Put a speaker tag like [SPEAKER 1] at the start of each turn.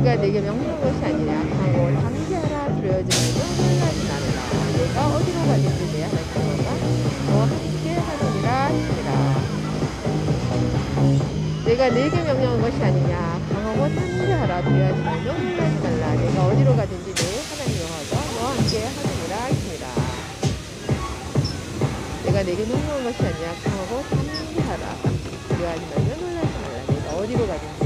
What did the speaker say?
[SPEAKER 1] 내가 내게 명령한 것이 아니냐 하고 함께하라 두려워하지 말고 놀라지 말라. 내가 어디로 가든지 내 하나님 여호와가 너와 함께 하느니라 하시니라. 내가 내게 명령한 것이 아니냐 강하고 함께하라 두려워하지 말고 놀라지 말라. 내가 어디로 가든지 내 하나님 여호와가 너와 함께 하느니라 하시니라. 내가 내게 명령한 것이 아니냐 강하고 함께하라 두려워하지 말고 놀라지 말라. 내가 어디로 가든지